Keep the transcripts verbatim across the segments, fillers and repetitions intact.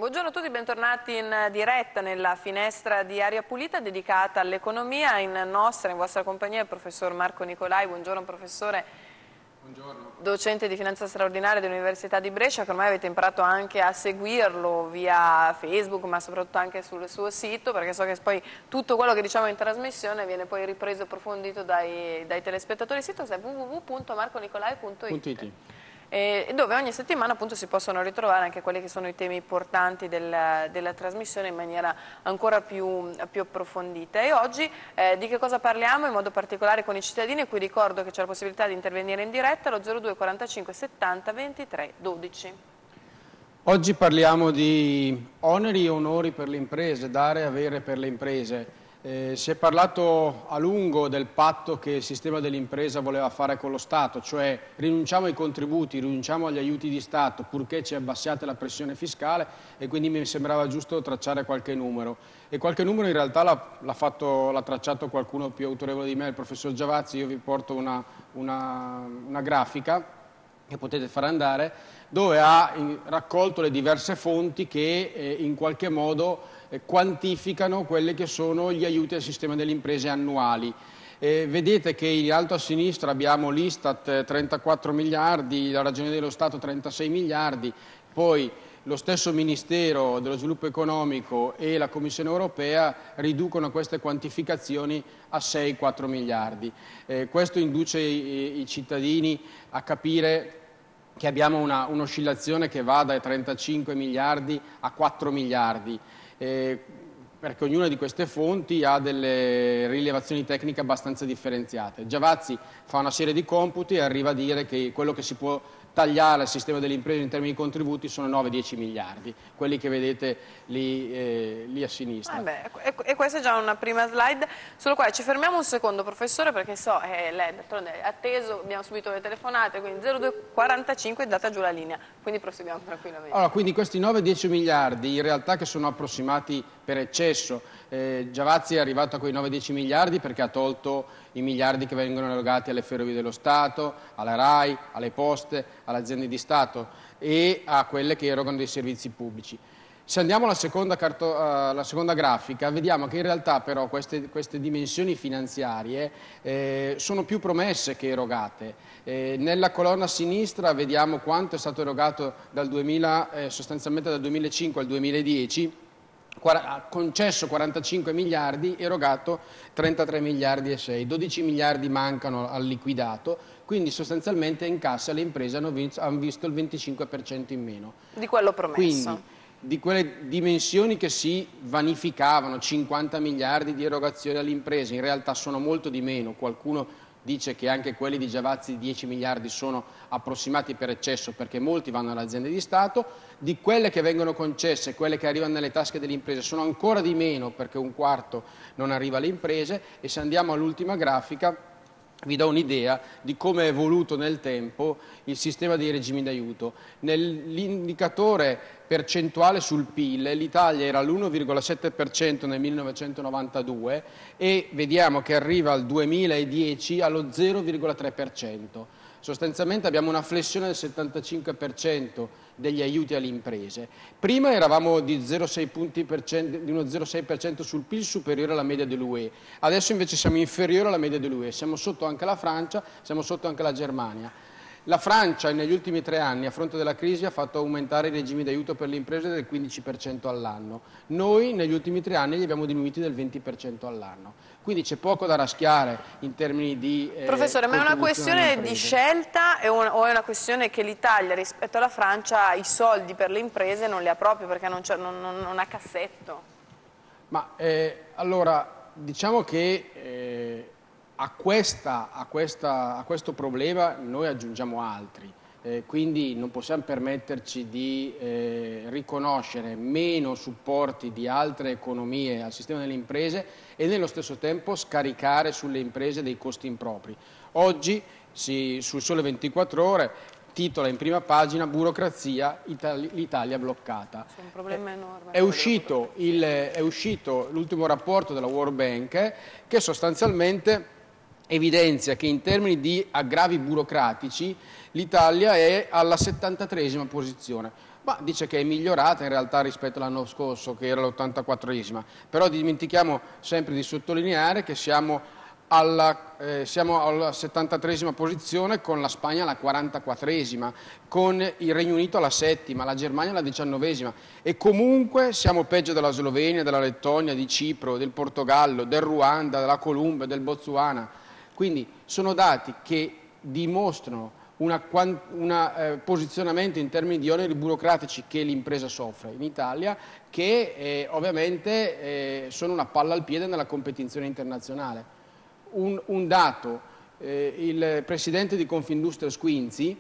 Buongiorno a tutti, bentornati in diretta nella finestra di Aria Pulita dedicata all'economia. In nostra, in vostra compagnia, il professor Marco Nicolai. Buongiorno professore. Buongiorno. Docente di finanza straordinaria dell'Università di Brescia, che ormai avete imparato anche a seguirlo via Facebook, ma soprattutto anche sul suo sito, perché so che poi tutto quello che diciamo in trasmissione viene poi ripreso e approfondito dai, dai telespettatori. Il sito è w w w punto marco nicolai punto it. E dove ogni settimana appunto si possono ritrovare anche quelli che sono i temi importanti del, della trasmissione in maniera ancora più, più approfondita. E oggi eh, di che cosa parliamo in modo particolare con i cittadini, e qui ricordo che c'è la possibilità di intervenire in diretta allo zero due quarantacinque settanta ventitré dodici. Oggi parliamo di oneri e onori per le imprese, dare e avere per le imprese. Eh, si è parlato a lungo del patto che il sistema dell'impresa voleva fare con lo Stato, cioè rinunciamo ai contributi, rinunciamo agli aiuti di Stato purché ci abbassiate la pressione fiscale, e quindi mi sembrava giusto tracciare qualche numero. E qualche numero in realtà l'ha tracciato qualcuno più autorevole di me, il professor Giavazzi. Io vi porto una, una, una grafica che potete fare andare, dove ha raccolto le diverse fonti che eh, in qualche modo eh, quantificano quelli che sono gli aiuti al sistema delle imprese annuali. Eh, vedete che in alto a sinistra abbiamo l'Istat trentaquattro miliardi, la Ragioneria dello Stato trentasei miliardi, poi lo stesso Ministero dello Sviluppo Economico e la Commissione Europea riducono queste quantificazioni a sei quattro miliardi. Eh, questo induce i, i cittadini a capire che abbiamo un'oscillazione che va dai trentacinque miliardi a quattro miliardi, eh, perché ognuna di queste fonti ha delle rilevazioni tecniche abbastanza differenziate. Giavazzi fa una serie di computi e arriva a dire che quello che si può tagliare al sistema delle imprese in termini di contributi sono nove dieci miliardi, quelli che vedete lì, eh, lì a sinistra. Eh beh, e questa è già una prima slide, sulla quale ci fermiamo un secondo, professore, perché so, eh, lei è atteso, abbiamo subito le telefonate, quindi zero due quarantacinque è data giù la linea, quindi proseguiamo tranquillamente. Allora, quindi questi nove dieci miliardi in realtà che sono approssimati per eccesso, eh, Giavazzi è arrivato a quei nove dieci miliardi perché ha tolto i miliardi che vengono erogati alle Ferrovie dello Stato, alla RAI, alle poste, alle aziende di Stato e a quelle che erogano dei servizi pubblici. Se andiamo alla seconda, carto, uh, alla seconda grafica, vediamo che in realtà però queste, queste dimensioni finanziarie eh, sono più promesse che erogate. Eh, nella colonna a sinistra vediamo quanto è stato erogato dal duemila, eh, sostanzialmente dal duemilacinque al duemiladieci, ha concesso quarantacinque miliardi, erogato trentatré miliardi e sei, dodici miliardi mancano al liquidato, quindi sostanzialmente in cassa le imprese hanno visto il venticinque per cento in meno. Di quello promesso. Quindi, di quelle dimensioni che si vanificavano, cinquanta miliardi di erogazioni alle imprese, in realtà sono molto di meno. Qualcuno dice che anche quelli di Giavazzi, dieci miliardi, sono approssimati per eccesso perché molti vanno alle aziende di Stato. Di quelle che vengono concesse, quelle che arrivano nelle tasche delle imprese, sono ancora di meno perché un quarto non arriva alle imprese. E se andiamo all'ultima grafica vi do un'idea di come è evoluto nel tempo il sistema dei regimi d'aiuto. Nell'indicatore percentuale sul P I L l'Italia era all'uno virgola sette per cento nel millenovecentonovantadue e vediamo che arriva al duemiladieci allo zero virgola tre per cento. Sostanzialmente abbiamo una flessione del settantacinque per cento degli aiuti alle imprese. Prima eravamo di, zero virgola sei punti per cento, di uno zero virgola sei per cento sul P I L superiore alla media dell'U E, adesso invece siamo inferiori alla media dell'U E, siamo sotto anche la Francia, siamo sotto anche la Germania. La Francia negli ultimi tre anni, a fronte della crisi, ha fatto aumentare i regimi d'aiuto per le imprese del quindici per cento all'anno. Noi negli ultimi tre anni li abbiamo diminuiti del venti per cento all'anno. Quindi c'è poco da raschiare in termini di... Eh, Professore, ma è una questione di scelta è una, o è una questione che l'Italia rispetto alla Francia i soldi per le imprese non li ha proprio perché non, non, non, non ha cassetto? Ma eh, allora, diciamo che... Eh, A, questa, a, questa, a questo problema noi aggiungiamo altri, eh, quindi non possiamo permetterci di eh, riconoscere meno supporti di altre economie al sistema delle imprese e nello stesso tempo scaricare sulle imprese dei costi impropri. Oggi si, sul Sole ventiquattro Ore titola in prima pagina burocrazia, l'Italia bloccata. C'è un problema enorme. È uscito, il, è uscito l'ultimo rapporto della World Bank che sostanzialmente evidenzia che in termini di aggravi burocratici l'Italia è alla settantatreesima posizione. Ma dice che è migliorata in realtà rispetto all'anno scorso, che era l'ottantaquattresima, però dimentichiamo sempre di sottolineare che siamo alla, eh, siamo alla settantatreesima posizione, con la Spagna alla quarantaquattresima, con il Regno Unito alla settima, la Germania alla diciannovesima, e comunque siamo peggio della Slovenia, della Lettonia, di Cipro, del Portogallo, del Ruanda, della Colombia, del Botswana. Quindi sono dati che dimostrano un eh, posizionamento in termini di oneri burocratici che l'impresa soffre in Italia, che eh, ovviamente eh, sono una palla al piede nella competizione internazionale. Un, un dato, eh, il presidente di Confindustria Squinzi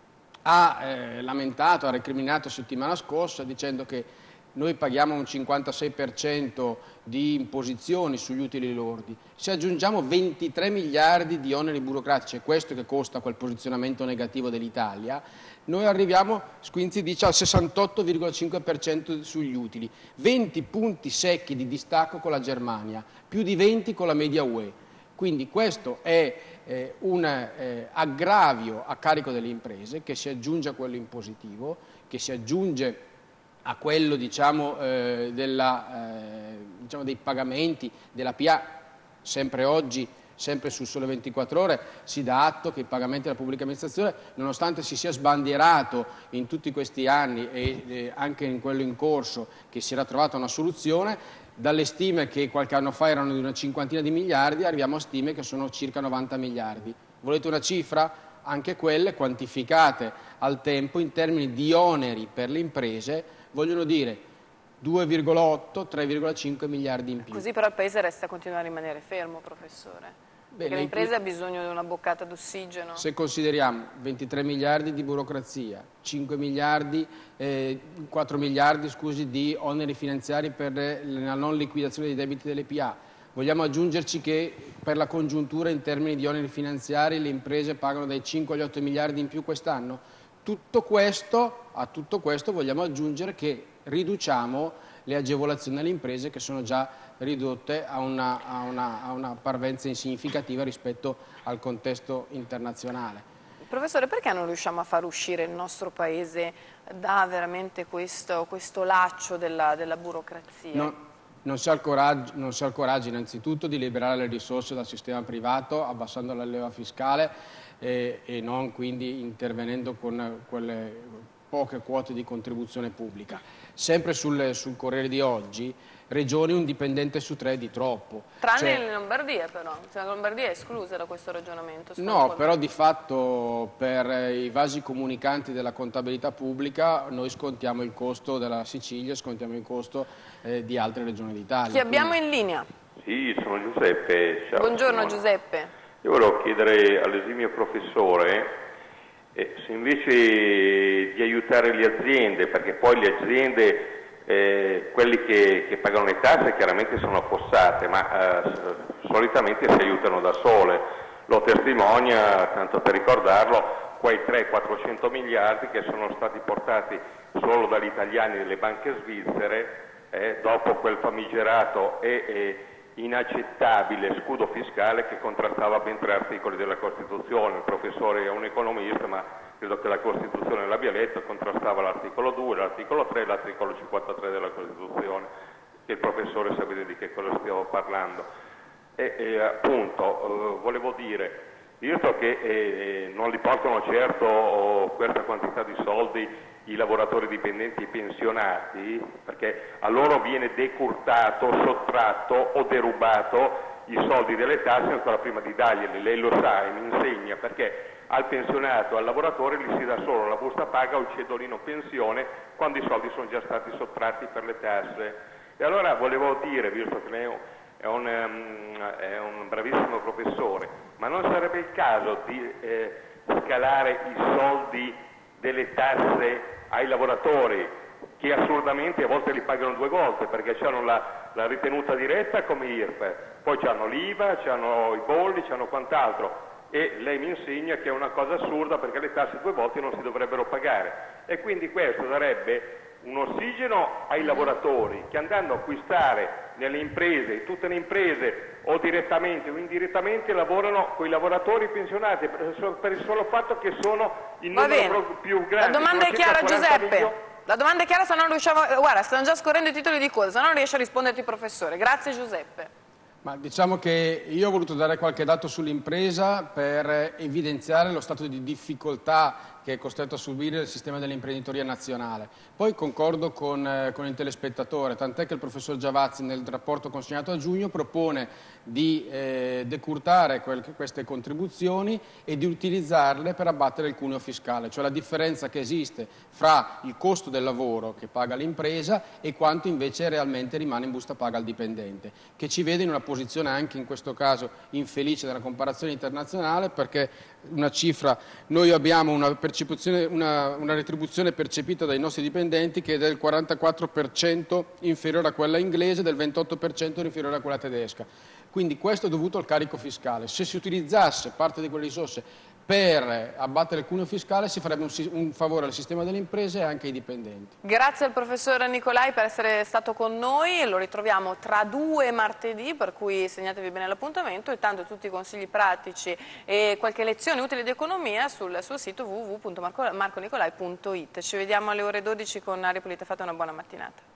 ha eh, lamentato, ha recriminato settimana scorsa dicendo che noi paghiamo un cinquantasei per cento di imposizioni sugli utili lordi. Se aggiungiamo ventitré miliardi di oneri burocratici, è questo che costa quel posizionamento negativo dell'Italia, noi arriviamo, Squinzi dice, al sessantotto virgola cinque per cento sugli utili, venti punti secchi di distacco con la Germania, più di venti con la media U E. Quindi questo è eh, un eh, aggravio a carico delle imprese che si aggiunge a quello impositivo, che si aggiunge a quello diciamo, eh, della, eh, diciamo dei pagamenti della P A. Sempre oggi, sempre sul Sole ventiquattro Ore, si dà atto che i pagamenti della pubblica amministrazione, nonostante si sia sbandierato in tutti questi anni e eh, anche in quello in corso che si era trovata una soluzione, dalle stime che qualche anno fa erano di una cinquantina di miliardi, arriviamo a stime che sono circa novanta miliardi. Volete una cifra? Anche quelle quantificate al tempo in termini di oneri per le imprese vogliono dire due virgola otto tre virgola cinque miliardi in più. Così però il Paese resta continua a rimanere fermo, professore. Beh, perché l'impresa ha bisogno di una boccata d'ossigeno. Se consideriamo ventitré miliardi di burocrazia, cinque miliardi, eh, quattro miliardi scusi, di oneri finanziari per la non liquidazione dei debiti delle P A, vogliamo aggiungerci che per la congiuntura in termini di oneri finanziari le imprese pagano dai cinque agli otto miliardi in più quest'anno? Tutto questo, a tutto questo vogliamo aggiungere che riduciamo le agevolazioni alle imprese che sono già ridotte a una, a una, a una parvenza insignificativa rispetto al contesto internazionale. Professore, perché non riusciamo a far uscire il nostro Paese da veramente questo, questo laccio della, della burocrazia? No, non si ha il coraggio, non si ha il coraggio innanzitutto di liberare le risorse dal sistema privato abbassando la leva fiscale e, e non quindi intervenendo con quelle poche quote di contribuzione pubblica. Sempre sul, sul Corriere di oggi, regioni un dipendente su tre di troppo. Tranne cioè, in Lombardia però, cioè, la Lombardia è esclusa da questo ragionamento. No, però di fatto per i vasi comunicanti della contabilità pubblica noi scontiamo il costo della Sicilia, scontiamo il costo eh, di altre regioni d'Italia. Chi abbiamo quindi... in linea? Sì, sono Giuseppe. Ciao, Buongiorno Simone. Giuseppe. Io volevo chiedere all'esimio professore eh, se invece di aiutare le aziende, perché poi le aziende, eh, quelli che, che pagano le tasse chiaramente sono affossate, ma eh, solitamente si aiutano da sole. Lo testimonia, tanto per ricordarlo, quei trecento quattrocento miliardi che sono stati portati solo dagli italiani nelle banche svizzere eh, dopo quel famigerato e... e inaccettabile scudo fiscale che contrastava ben tre articoli della Costituzione. Il professore è un economista, ma credo che la Costituzione l'abbia letto, contrastava l'articolo due, l'articolo tre e l'articolo cinquantatré della Costituzione, che il professore sapete di che cosa stiamo parlando. E, e appunto, eh, volevo dire, visto che eh, non li portano certo oh, questa quantità di soldi i lavoratori dipendenti e pensionati, perché a loro viene decurtato, sottratto o derubato i soldi delle tasse ancora prima di darglieli, lei lo sa e mi insegna, perché al pensionato, al lavoratore gli si dà solo la busta paga o il cedolino pensione quando i soldi sono già stati sottratti per le tasse. E allora volevo dire, visto che lei è un, um, è un bravissimo professore, ma non sarebbe il caso di eh, scalare i soldi delle tasse ai lavoratori che assurdamente a volte li pagano due volte perché hanno la, la ritenuta diretta come I R P E, poi hanno l'I V A, hanno i bolli, hanno quant'altro, e lei mi insegna che è una cosa assurda perché le tasse due volte non si dovrebbero pagare, e quindi questo darebbe un ossigeno ai lavoratori che andando a acquistare nelle imprese, tutte le imprese o direttamente o indirettamente lavorano con i lavoratori pensionati per il solo fatto che sono il Va numero bene. più grande. La domanda è chiara, Giuseppe. La domanda è chiara, se non riusciamo... Guarda, stanno già scorrendo i titoli di coda, se no non riesce a risponderti professore. Grazie Giuseppe. Ma diciamo che io ho voluto dare qualche dato sull'impresa per evidenziare lo stato di difficoltà che è costretto a subire il sistema dell'imprenditoria nazionale. Poi concordo con, eh, con il telespettatore, tant'è che il professor Giavazzi nel rapporto consegnato a giugno propone di eh, decurtare quel, queste contribuzioni e di utilizzarle per abbattere il cuneo fiscale, cioè la differenza che esiste fra il costo del lavoro che paga l'impresa e quanto invece realmente rimane in busta paga al dipendente, che ci vede in una posizione anche in questo caso infelice nella comparazione internazionale, perché una cifra, noi abbiamo una, percezione, una, una retribuzione percepita dai nostri dipendenti che è del quarantaquattro per cento inferiore a quella inglese, del ventotto per cento inferiore a quella tedesca. Quindi questo è dovuto al carico fiscale. Se si utilizzasse parte di quelle risorse per abbattere il cuneo fiscale si farebbe un, un favore al sistema delle imprese e anche ai dipendenti. Grazie al professor Nicolai per essere stato con noi, lo ritroviamo tra due martedì, per cui segnatevi bene l'appuntamento, e tanto tutti i consigli pratici e qualche lezione utile di economia sul suo sito w w w punto marco nicolai punto it. Ci vediamo alle ore dodici con Aria Pulita, fate una buona mattinata.